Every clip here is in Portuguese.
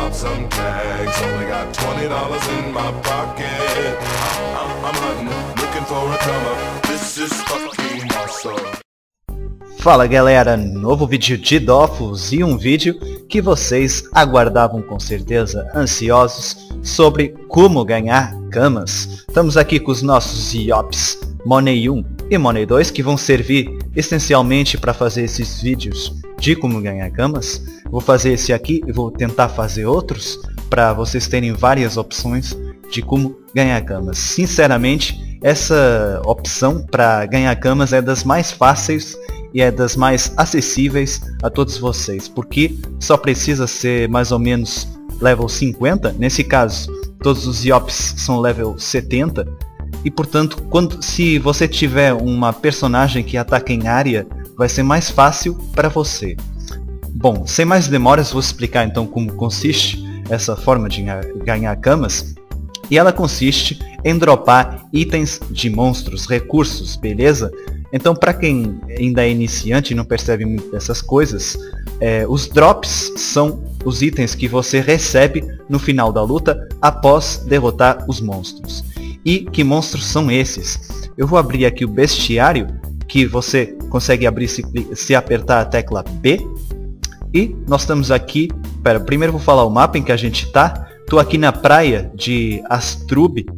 out some tags. Only got $20 in my pocket. I'm hunting, looking for a come up. This is fucking awesome. Fala galera, novo vídeo de Dofus e um vídeo que vocês aguardavam com certeza, ansiosos, sobre como ganhar camas. Estamos aqui com os nossos IOPs Money 1 e Money 2 que vão servir essencialmente para fazer esses vídeos de como ganhar camas. Vou fazer esse aqui e vou tentar fazer outros para vocês terem várias opções de como ganhar camas. Sinceramente, essa opção para ganhar camas é das mais fáceis e é das mais acessíveis a todos vocês, porque só precisa ser mais ou menos level 50, nesse caso todos os IOPs são level 70, e portanto se você tiver uma personagem que ataca em área, vai ser mais fácil para você. Bom, sem mais demoras vou explicar então como consiste essa forma de ganhar camas, e ela consiste em dropar itens de monstros, recursos, beleza? Então, para quem ainda é iniciante e não percebe muito dessas coisas, os drops são os itens que você recebe no final da luta após derrotar os monstros. E que monstros são esses? Eu vou abrir aqui o bestiário, que você consegue abrir se apertar a tecla B. E nós estamos aqui, primeiro vou falar o mapa em que a gente está. Estou aqui na praia de Astrub.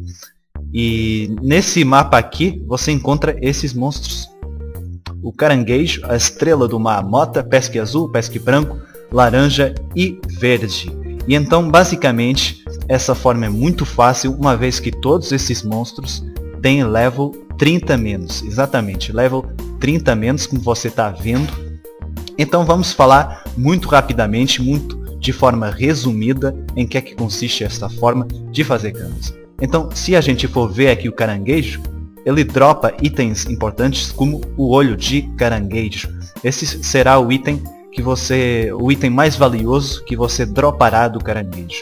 E nesse mapa aqui você encontra esses monstros: o caranguejo, a estrela do mar, mota, pesque azul, pesque branco, laranja e verde. E então basicamente essa forma é muito fácil, uma vez que todos esses monstros têm level 30 menos, exatamente, level 30 menos, como você está vendo. Então vamos falar muito rapidamente, muito de forma resumida, em que é que consiste essa forma de fazer camas. Então, se a gente for ver aqui o caranguejo, ele dropa itens importantes como o olho de caranguejo. Esse será o item o item mais valioso que você dropará do caranguejo.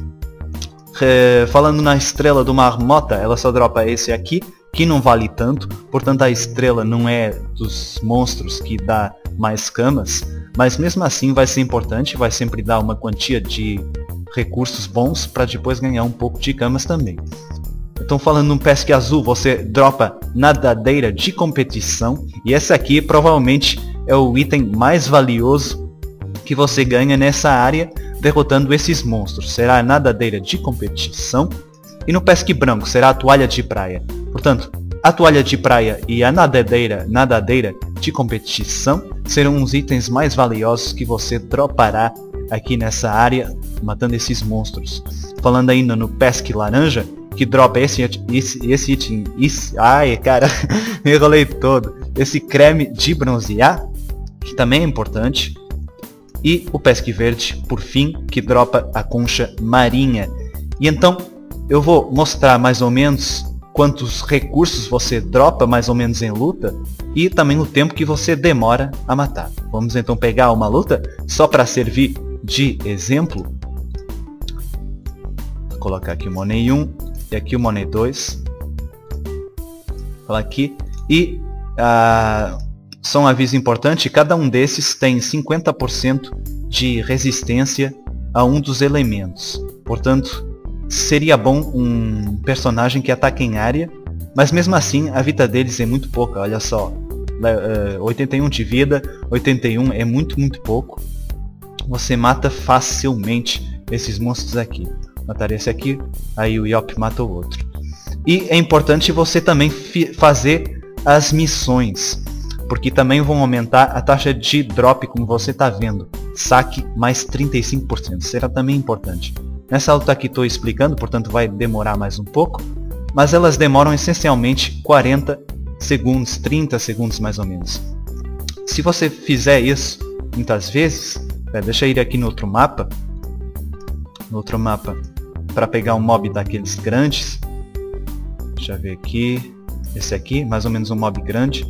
Falando na estrela do mar mota, ela só dropa esse aqui, que não vale tanto, portanto a estrela não é dos monstros que dá mais camas, mas mesmo assim vai ser importante, vai sempre dar uma quantia de recursos bons para depois ganhar um pouco de camas também. Então, falando no pesque azul, você dropa nadadeira de competição, e essa aqui provavelmente é o item mais valioso que você ganha nessa área derrotando esses monstros. Será a nadadeira de competição. E no pesque branco será a toalha de praia. Portanto, a toalha de praia e a nadadeira de competição serão os itens mais valiosos que você dropará aqui nessa área, matando esses monstros. Falando ainda no pesque laranja, que dropa esse item, ai cara, me enrolei todo, esse creme de bronzear, que também é importante. E o pesque verde, por fim, que dropa a concha marinha. E então, eu vou mostrar mais ou menos quantos recursos você dropa mais ou menos em luta e também o tempo que você demora a matar. Vamos então pegar uma luta só para servir de exemplo. Vou colocar aqui o Money 1 e aqui o Money 2. Falar aqui. E só um aviso importante: cada um desses tem 50% de resistência a um dos elementos. Portanto, seria bom um personagem que ataque em área, mas mesmo assim a vida deles é muito pouca. Olha só, 81 de vida, 81 é muito pouco. Você mata facilmente esses monstros aqui. Matar esse aqui, aí o IOP mata o outro. E é importante você também fazer as missões, porque também vão aumentar a taxa de drop, como você está vendo. Saque mais 35%, será também importante. Nessa luta aqui estou explicando, portanto vai demorar mais um pouco, mas elas demoram essencialmente 40 segundos, 30 segundos mais ou menos. Se você fizer isso muitas vezes, deixa eu ir aqui no outro mapa para pegar um mob daqueles grandes. Deixa eu ver aqui, esse aqui, mais ou menos um mob grande.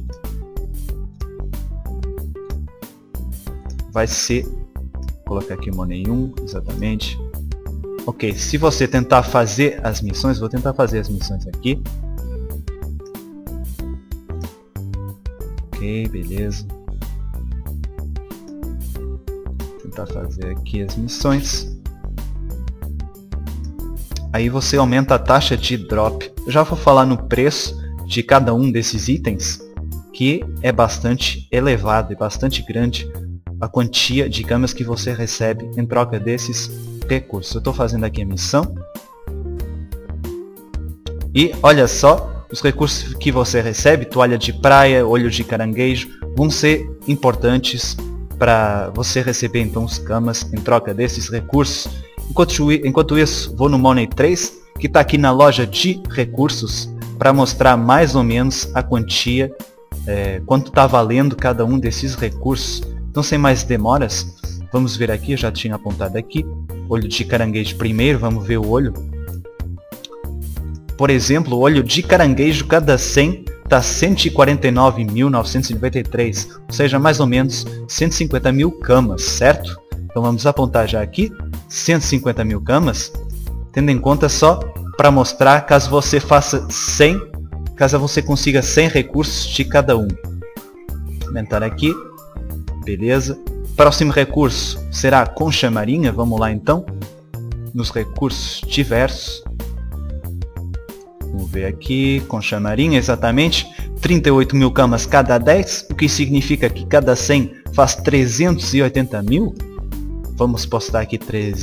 Vai ser, vou colocar aqui o Money 1, exatamente. Ok, se você tentar fazer as missões, vou tentar fazer as missões aqui. Ok, beleza. Vou tentar fazer aqui as missões. aí você aumenta a taxa de drop. Eu já vou falar no preço de cada um desses itens, que é bastante elevado e bastante grande a quantia de camas que você recebe em troca desses recursos. Eu estou fazendo aqui a missão. E olha só, os recursos que você recebe, toalha de praia, olho de caranguejo, vão ser importantes para você receber então os camas em troca desses recursos. Enquanto isso, vou no Money 3, que está aqui na loja de recursos, para mostrar mais ou menos a quantia, quanto está valendo cada um desses recursos. Então, sem mais demoras, vamos ver aqui, eu já tinha apontado aqui, olho de caranguejo primeiro, vamos ver o olho. Por exemplo, o olho de caranguejo, cada 100 está 149.993, ou seja, mais ou menos 150 mil camas, certo? Então vamos apontar já aqui, 150 mil camas, tendo em conta só para mostrar caso você faça 100, caso você consiga 100 recursos de cada um. Aumentar aqui, beleza. Próximo recurso será a concha marinha, vamos lá então, nos recursos diversos. Vamos ver aqui, concha marinha, exatamente, 38 mil camas cada 10, o que significa que cada 100 faz 380 mil. Vamos postar aqui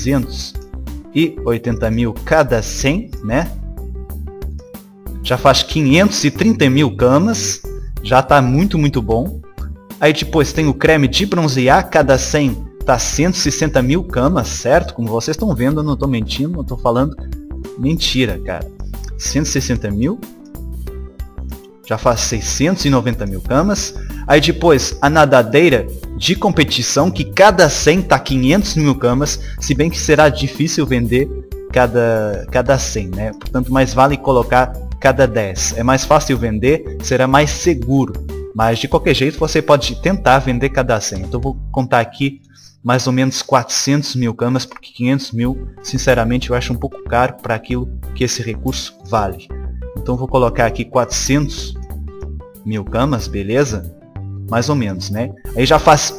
380 mil cada 100, né? Já faz 530 mil camas, já está muito bom. Aí depois tem o creme de bronzear, cada 100 está 160 mil camas, certo? Como vocês estão vendo, eu não estou mentindo, não estou falando mentira, cara. 160 mil, já faz 690 mil camas. Aí depois a nadadeira de competição, que cada 100 tá 500 mil camas, se bem que será difícil vender cada 100, né? Portanto, mais vale colocar cada 10. É mais fácil vender, será mais seguro, mas de qualquer jeito você pode tentar vender cada 100. Então vou contar aqui mais ou menos 400 mil camas, porque 500 mil, sinceramente, eu acho um pouco caro para aquilo que esse recurso vale. Então vou colocar aqui 400 mil camas, beleza? Mais ou menos, né? Aí já faz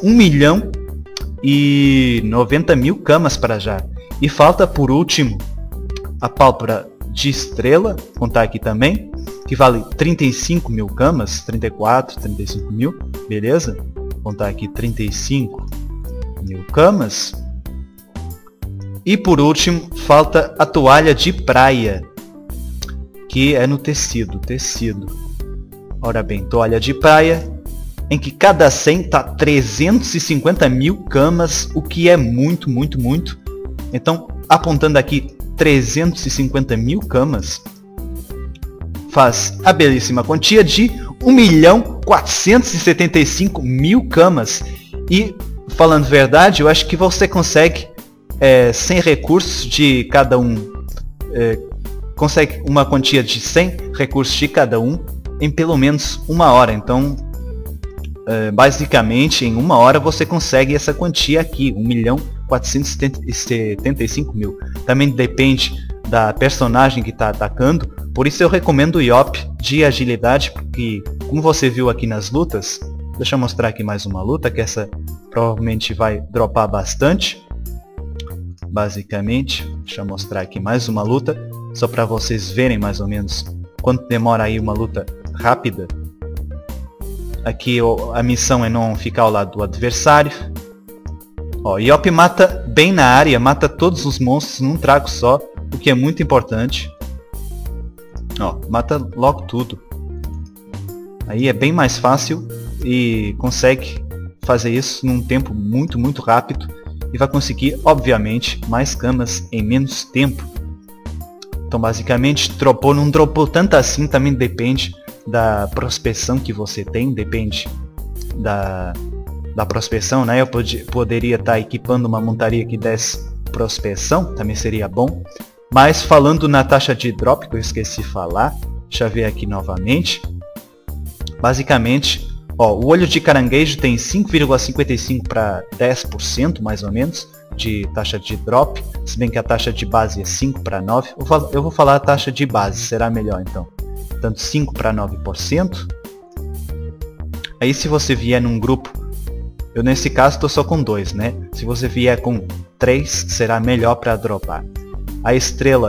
1.090.000 camas para já. E falta, por último, a pálpebra de estrela, vou contar aqui também, que vale 35 mil camas, 34, 35 mil, beleza? Vou contar aqui 35 mil camas. E por último falta a toalha de praia, que é no tecido. Ora bem, toalha de praia, em que cada 100 tá 350 mil camas, o que é muito. Então, apontando aqui 350 mil camas, faz a belíssima quantia de 1.475.000 camas. E falando verdade, eu acho que você consegue 100 recursos de cada um, consegue uma quantia de 100 recursos de cada um em pelo menos uma hora. Então, basicamente, em uma hora você consegue essa quantia aqui, 1.475.000. Também depende da personagem que está atacando, por isso eu recomendo o Yop de agilidade, porque como você viu aqui nas lutas, deixa eu mostrar aqui mais uma luta, que essa provavelmente vai dropar bastante. Basicamente, deixa eu mostrar aqui mais uma luta, só para vocês verem mais ou menos quanto demora aí uma luta rápida. Aqui a missão é não ficar ao lado do adversário. Ó, Yop mata bem na área, mata todos os monstros num trago só, o que é muito importante. Ó, mata logo tudo. Aí é bem mais fácil e consegue fazer isso num tempo muito rápido e vai conseguir, obviamente, mais camas em menos tempo. Então basicamente dropou, não dropou tanto assim, também depende da prospeção que você tem, depende da prospeção, né? Eu poderia estar equipando uma montaria que desse prospeção, também seria bom. Mas falando na taxa de drop, que eu esqueci de falar, deixa eu ver aqui novamente. Basicamente, ó, o olho de caranguejo tem 5,55 para 10% mais ou menos de taxa de drop, se bem que a taxa de base é 5 para 9. Eu vou falar a taxa de base, será melhor então. Portanto, 5 para 9%. Aí se você vier num grupo, eu nesse caso estou só com 2, né? Se você vier com 3, será melhor para dropar. A estrela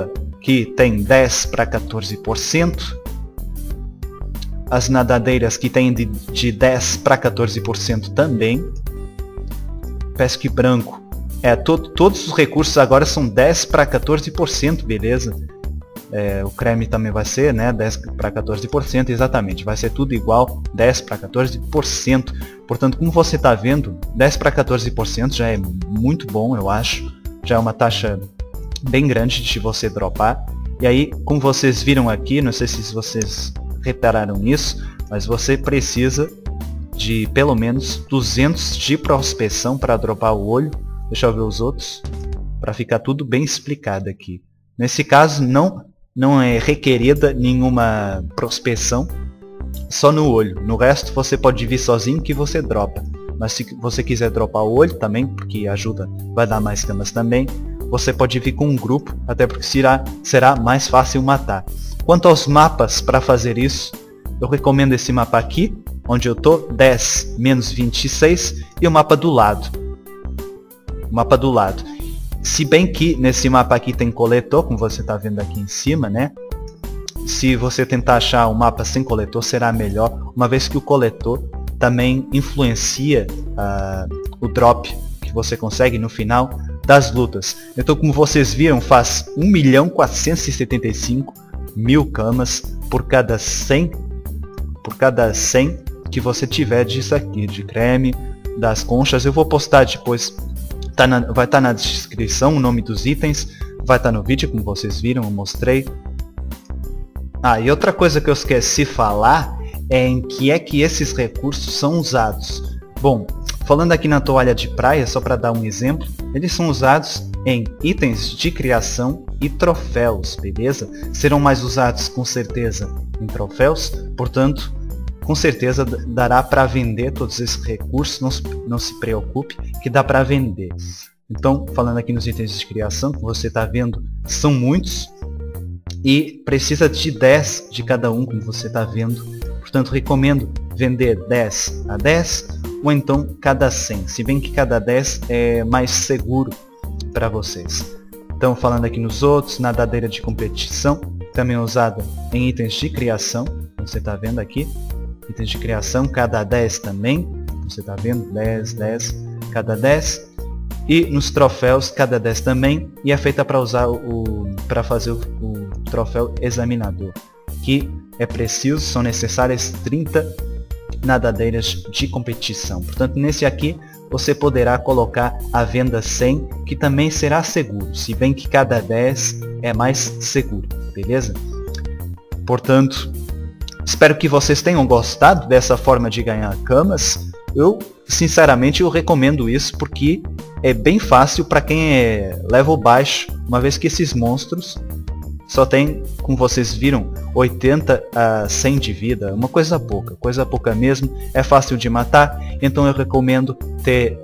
que tem 10 para 14%. As nadadeiras que tem de 10 para 14% também. Pesque branco. Todos os recursos agora são 10 para 14%, beleza? O creme também vai ser, né, 10 para 14%, exatamente. Vai ser tudo igual, 10 para 14%. Portanto, como você está vendo, 10 para 14% já é muito bom, eu acho. Já é uma taxa bem grande de você dropar. E aí, como vocês viram aqui, não sei se vocês repararam nisso, mas você precisa de pelo menos 200 de prospeção para dropar o olho. Deixa eu ver os outros, para ficar tudo bem explicado aqui. Nesse caso, não é requerida nenhuma prospeção, só no olho. No resto, você pode vir sozinho que você dropa. Mas se você quiser dropar o olho também, porque ajuda, vai dar mais camas também, você pode vir com um grupo, até porque será mais fácil matar. Quanto aos mapas para fazer isso, eu recomendo esse mapa aqui, onde eu tô, 10 menos 26, e o mapa do lado. Se bem que nesse mapa aqui tem coletor, como você está vendo aqui em cima, né? Se você tentar achar um mapa sem coletor, será melhor, uma vez que o coletor também influencia o drop que você consegue no final das lutas. Então, como vocês viram, faz 1.475.000 camas por cada 100 que você tiver disso aqui, de creme, das conchas. Eu vou postar depois, vai estar na descrição o nome dos itens, vai estar no vídeo, como vocês viram, eu mostrei. E outra coisa que eu esqueci de falar é em que esses recursos são usados. Bom, falando aqui na toalha de praia, só para dar um exemplo, eles são usados em itens de criação e troféus, beleza? Serão mais usados com certeza em troféus, portanto, com certeza dará para vender todos esses recursos, não se preocupe que dá para vender. Então, falando aqui nos itens de criação, como você está vendo, são muitos e precisa de 10 de cada um, como você está vendo. Portanto, recomendo vender 10 a 10 ou então cada 100, se bem que cada 10 é mais seguro para vocês. Então, falando aqui nos outros, nadadeira de competição, também usada em itens de criação, como você está vendo aqui. Itens de criação, cada 10 também, você está vendo, 10, 10, cada 10. E nos troféus, cada 10 também, e é feita para fazer o troféu examinador, que é preciso, são necessárias 30 nadadeiras de competição. Portanto, nesse aqui, você poderá colocar a venda 100, que também será seguro, se bem que cada 10 é mais seguro, beleza? Portanto, espero que vocês tenham gostado dessa forma de ganhar camas. Eu, sinceramente, eu recomendo isso porque é bem fácil para quem é level baixo, uma vez que esses monstros só tem, como vocês viram, 80 a 100 de vida, uma coisa pouca mesmo, é fácil de matar, então eu recomendo ter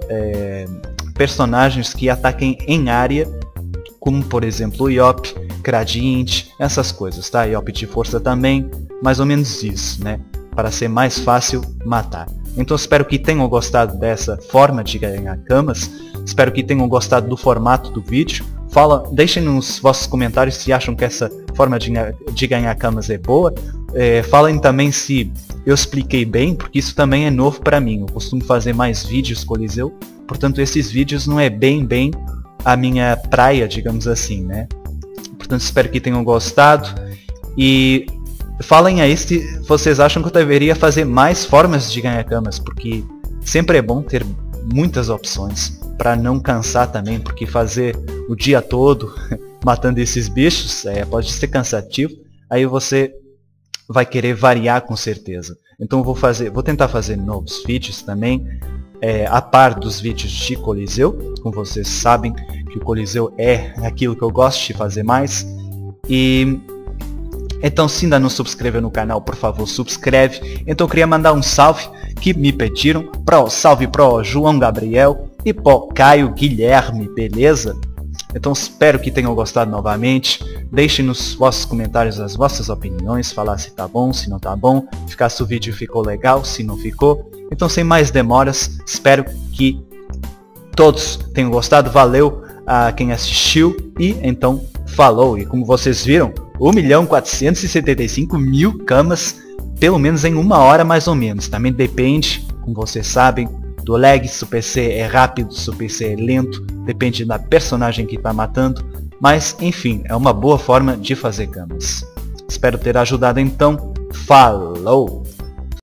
personagens que ataquem em área, como por exemplo o Yop, Gradiente, essas coisas, tá? Yop de força também, mais ou menos isso, né? Para ser mais fácil matar. Então espero que tenham gostado dessa forma de ganhar camas, espero que tenham gostado do formato do vídeo. Deixem nos vossos comentários se acham que essa forma de ganhar camas é boa. Falem também se eu expliquei bem, porque isso também é novo para mim. Eu costumo fazer mais vídeos Coliseu, portanto esses vídeos não é bem a minha praia, digamos assim, né? Portanto espero que tenham gostado. E falem aí se vocês acham que eu deveria fazer mais formas de ganhar camas, porque sempre é bom ter muitas opções, para não cansar também, porque fazer o dia todo matando esses bichos pode ser cansativo, aí você vai querer variar com certeza. Então vou tentar fazer novos vídeos também, a par dos vídeos de Coliseu, como vocês sabem que o Coliseu é aquilo que eu gosto de fazer mais. E então, se ainda não subscreveu no canal, por favor, subscreve. Então eu queria mandar um salve que me pediram, salve pro João Gabriel e pro Caio Guilherme, beleza? Então espero que tenham gostado novamente. Deixem nos vossos comentários as vossas opiniões, falar se tá bom, se não tá bom, se o vídeo ficou legal, se não ficou. Então sem mais demoras, espero que todos tenham gostado. Valeu a quem assistiu e então falou. E como vocês viram, 1.475.000 camas, pelo menos em 1 hora mais ou menos. Também depende, como vocês sabem, do lag, se o PC é rápido, se o PC é lento, depende da personagem que está matando. Mas, enfim, é uma boa forma de fazer camas. Espero ter ajudado então. Falou!